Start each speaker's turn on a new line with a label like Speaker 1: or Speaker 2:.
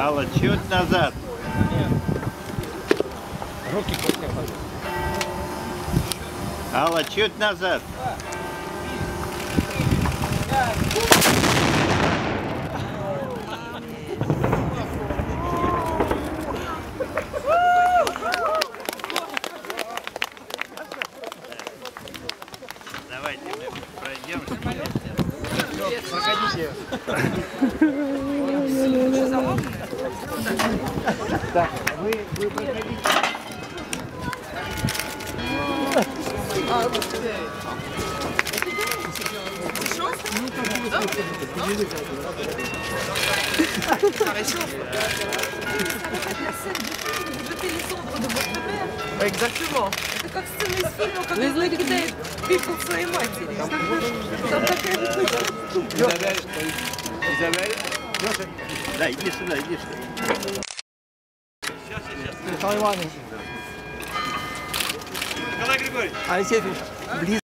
Speaker 1: Алла, чуть назад.
Speaker 2: Руки после хода.
Speaker 1: Алла, чуть назад. Давайте мы пройдемся.
Speaker 2: Проходите.
Speaker 1: Так, вы проходите.
Speaker 3: Exactement. Это как сцена из фильма, когда Злой кидает пипку своей матери. Там такая
Speaker 2: Изабель.
Speaker 1: Да, иди сюда, иди сюда.
Speaker 2: Михаил Иванович.
Speaker 1: Николай Григорьевич.
Speaker 2: Алексей Ильич, близко.